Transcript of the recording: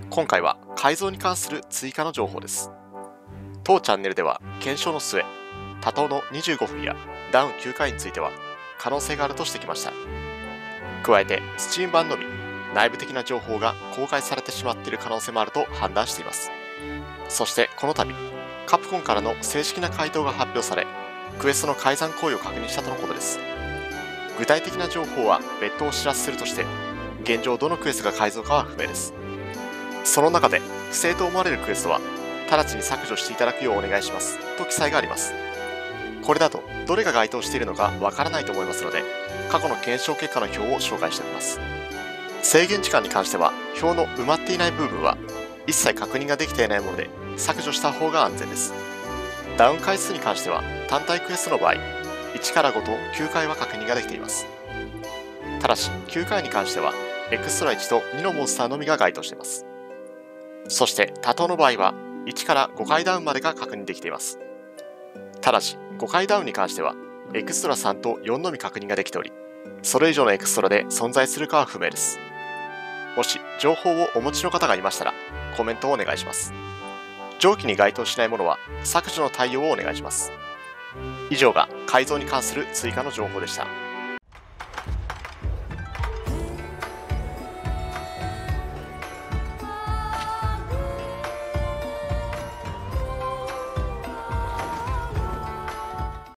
今回は改造に関する追加の情報です。当チャンネルでは検証の末、多頭の25分やダウン9回については可能性があるとしてきました。加えて Steam 版のみ内部的な情報が公開されてしまっている可能性もあると判断しています。そしてこの度、カプコンからの正式な回答が発表され、クエストの改ざん行為を確認したとのことです。具体的な情報は別途お知らせするとして、現状どのクエストが改造かは不明です。その中で不正と思われるクエストは直ちに削除していただくようお願いしますと記載があります。これだとどれが該当しているのかわからないと思いますので、過去の検証結果の表を紹介しておきます。制限時間に関しては表の埋まっていない部分は一切確認ができていないもので削除した方が安全です。ダウン回数に関しては単体クエストの場合、1から5と9回は確認ができています。ただし9回に関してはエクストラ1と2のモンスターのみが該当しています。そして多頭の場合は1から5回ダウンまでが確認できています。ただし5回ダウンに関してはエクストラ3と4のみ確認ができており、それ以上のエクストラで存在するかは不明です。もし情報をお持ちの方がいましたらコメントをお願いします。上記に該当しないものは削除の対応をお願いします。以上が改造に関する追加の情報でした。